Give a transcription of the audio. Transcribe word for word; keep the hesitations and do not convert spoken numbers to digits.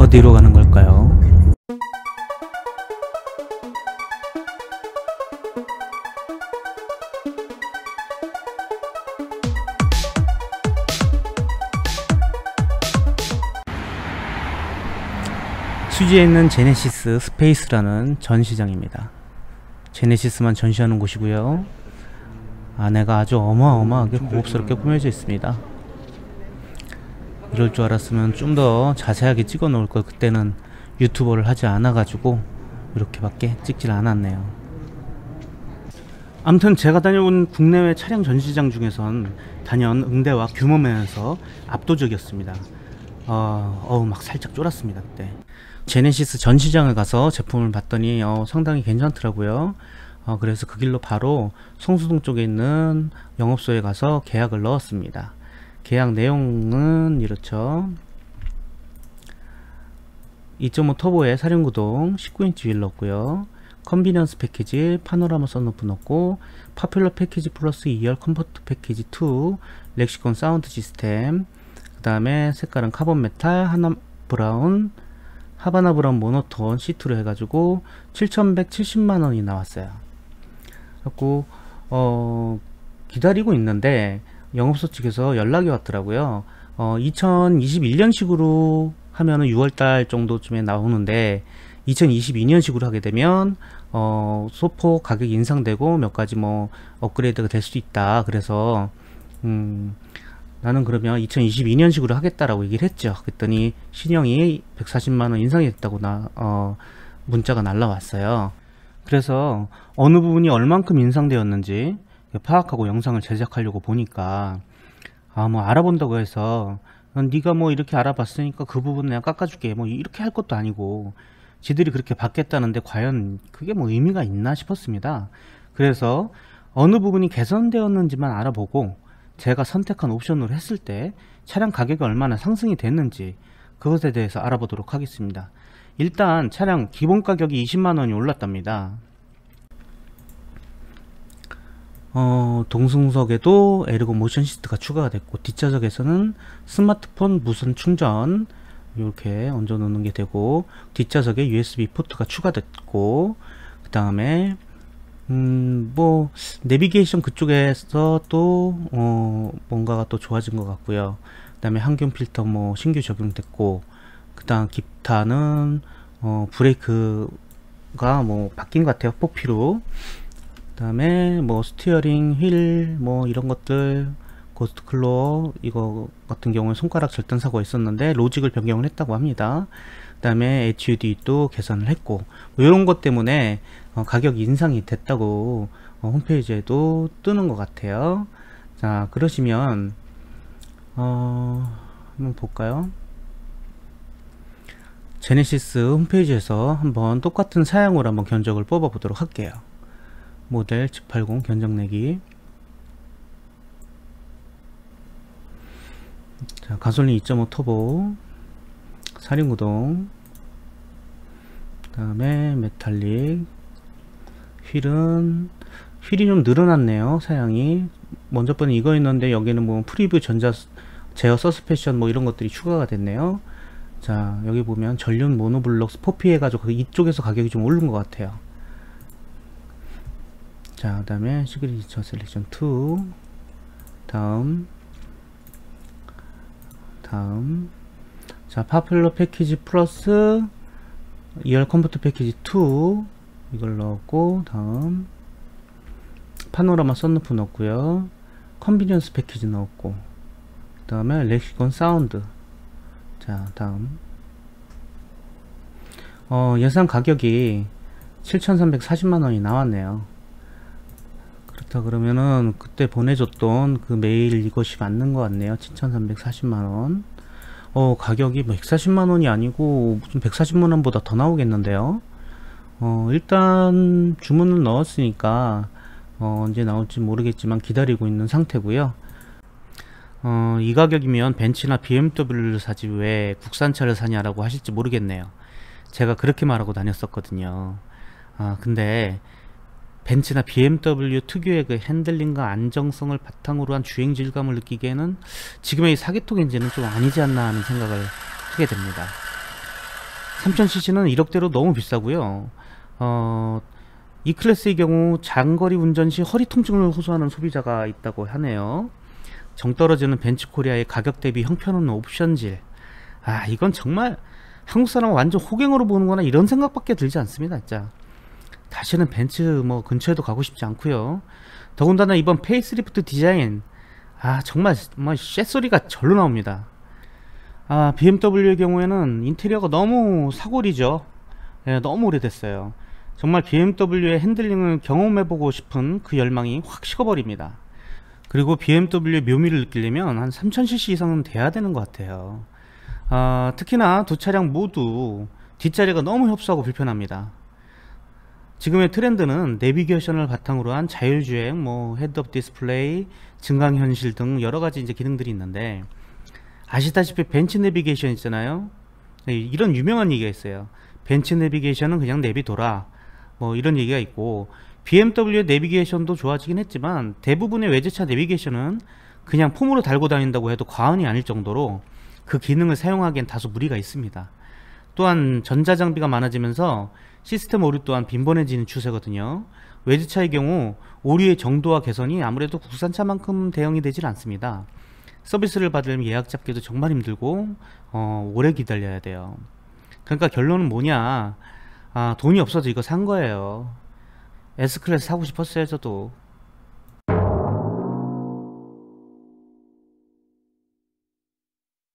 어디로 가는 걸까요? 수지에 있는 제네시스 스페이스라는 전시장입니다. 제네시스만 전시하는 곳이고요. 안에가 아주 어마어마하게 고급스럽게 꾸며져 있습니다. 이럴 줄 알았으면 좀 더 자세하게 찍어 놓을 걸. 그때는 유튜버를 하지 않아 가지고 이렇게밖에 찍질 않았네요. 아무튼 제가 다녀온 국내외 차량 전시장 중에선 단연 응대와 규모면에서 압도적이었습니다. 어, 어우 막 살짝 쫄았습니다. 그때 제네시스 전시장을 가서 제품을 봤더니 어, 상당히 괜찮더라고요. 어, 그래서 그 길로 바로 성수동 쪽에 있는 영업소에 가서 계약을 넣었습니다. 계약 내용은 이렇죠. 이 점 오 터보에 사륜구동 십구 인치 휠 넣었고요. 컨비니언스 패키지, 파노라마 선루프 넣고, 파퓰러 패키지 플러스 이열 컴포트 패키지 이, 렉시콘 사운드 시스템, 그 다음에 색깔은 카본 메탈, 하나 브라운, 하바나 브라운 모노톤 시트로 해가지고 칠천백칠십만 원이 나왔어요. 그래갖고 어 기다리고 있는데 영업소 측에서 연락이 왔더라고요. 어 이천이십일 년식으로 하면은 유월달 정도쯤에 나오는데 이천이십이 년식으로 하게 되면 어 소포 가격이 인상되고 몇 가지 뭐 업그레이드가 될 수도 있다. 그래서 음 나는 그러면 이천이십이 년식으로 하겠다라고 얘기를 했죠. 그랬더니 신형이 백사십만 원 인상이 됐다고 나 어 문자가 날라왔어요. 그래서 어느 부분이 얼만큼 인상되었는지 파악하고 영상을 제작하려고 보니까 아 뭐 알아본다고 해서 네가 뭐 이렇게 알아봤으니까 그 부분 내가 깎아줄게 뭐 이렇게 할 것도 아니고 지들이 그렇게 받겠다는데 과연 그게 뭐 의미가 있나 싶었습니다. 그래서 어느 부분이 개선되었는지만 알아보고 제가 선택한 옵션으로 했을 때 차량 가격이 얼마나 상승이 됐는지 그것에 대해서 알아보도록 하겠습니다. 일단 차량 기본 가격이 이십만 원이 올랐답니다. 어, 동승석에도 에르고 모션 시트가 추가가 됐고 뒷좌석에서는 스마트폰 무선 충전 이렇게 얹어 놓는 게 되고 뒷좌석에 유에스비 포트가 추가됐고 그 다음에 음, 뭐 내비게이션 그쪽에서 또 어, 뭔가가 또 좋아진 것 같고요. 그 다음에 항균 필터 뭐 신규 적용됐고 그 다음 기타는 어, 브레이크가 뭐 바뀐 것 같아요. 포피로. 그 다음에 뭐 스티어링 휠 뭐 이런 것들 고스트 클로어 이거 같은 경우는 손가락 절단 사고가 있었는데 로직을 변경을 했다고 합니다. 그 다음에 에이치유디도 개선을 했고 뭐 이런 것 때문에 어, 가격 인상이 됐다고 어, 홈페이지에도 뜨는 것 같아요. 자 그러시면 어, 한번 볼까요? 제네시스 홈페이지에서 한번 똑같은 사양으로 한번 견적을 뽑아 보도록 할게요. 모델 지 팔십 견적 내기. 자, 가솔린 이 점 오 터보, 사륜구동, 그 다음에 메탈릭, 휠은, 휠이 좀 늘어났네요, 사양이. 먼저 번에 이거 있는데, 여기는 뭐, 프리뷰 전자, 제어 서스펜션 뭐 이런 것들이 추가가 됐네요. 자, 여기 보면 전륜 모노블록 스포피 해가지고 이쪽에서 가격이 좀 오른 것 같아요. 자, 그 다음에 시그니처 셀렉션 이, 다음, 다음, 자, 파퓰러 패키지 플러스 이열 컴포트 패키지 이 이걸 넣었고, 다음, 파노라마 선루프 넣었고요, 컨비니언스 패키지 넣었고, 그 다음에 렉시콘 사운드. 자, 다음, 어, 예상 가격이 칠천삼백사십만 원이 나왔네요. 그렇다 그러면은 그때 보내줬던 그 메일 이것이 맞는 것 같네요. 칠천삼백사십만 원. 어 가격이 백사십만 원이 아니고 무슨 백사십만 원보다 더 나오겠는데요. 어 일단 주문을 넣었으니까 어, 언제 나올지 모르겠지만 기다리고 있는 상태고요. 어, 이 가격이면 벤츠나 비엠더블유를 사지 왜 국산차를 사냐라고 하실지 모르겠네요. 제가 그렇게 말하고 다녔었거든요. 아 근데 벤츠나 비엠더블유 특유의 그 핸들링과 안정성을 바탕으로 한 주행 질감을 느끼기에는 지금의 이 사기통 엔진은 좀 아니지 않나 하는 생각을 하게 됩니다. 삼천 씨씨는 일억대로 너무 비싸고요. 어, 이 클래스의 경우 장거리 운전 시 허리 통증을 호소하는 소비자가 있다고 하네요. 정 떨어지는 벤츠코리아의 가격 대비 형편없는 옵션질. 아, 이건 정말 한국 사람 완전 호갱으로 보는거나 이런 생각밖에 들지 않습니다. 진짜 다시는 벤츠 뭐 근처에도 가고 싶지 않고요. 더군다나 이번 페이스리프트 디자인, 아 정말 뭐 쇳소리가 절로 나옵니다. 아, 비엠더블유의 경우에는 인테리어가 너무 사골이죠. 예, 너무 오래됐어요. 정말 비엠더블유의 핸들링을 경험해보고 싶은 그 열망이 확 식어버립니다. 그리고 비엠더블유의 묘미를 느끼려면 한 삼천 씨씨 이상은 돼야 되는 것 같아요. 아, 특히나 두 차량 모두 뒷자리가 너무 협소하고 불편합니다. 지금의 트렌드는 내비게이션을 바탕으로 한 자율주행, 뭐 헤드업 디스플레이, 증강현실 등 여러가지 이제 기능들이 있는데, 아시다시피 벤츠 내비게이션 있잖아요. 이런 유명한 얘기가 있어요. 벤츠 내비게이션은 그냥 내비둬라, 뭐 이런 얘기가 있고, 비엠더블유의 내비게이션도 좋아지긴 했지만 대부분의 외제차 내비게이션은 그냥 폼으로 달고 다닌다고 해도 과언이 아닐 정도로 그 기능을 사용하기엔 다소 무리가 있습니다. 또한 전자장비가 많아지면서 시스템 오류 또한 빈번해지는 추세거든요. 외제차의 경우 오류의 정도와 개선이 아무래도 국산차만큼 대응이 되질 않습니다. 서비스를 받으려면 예약 잡기도 정말 힘들고 어, 오래 기다려야 돼요. 그러니까 결론은 뭐냐, 아, 돈이 없어서 이거 산 거예요. S클래스 사고 싶었어요 저도.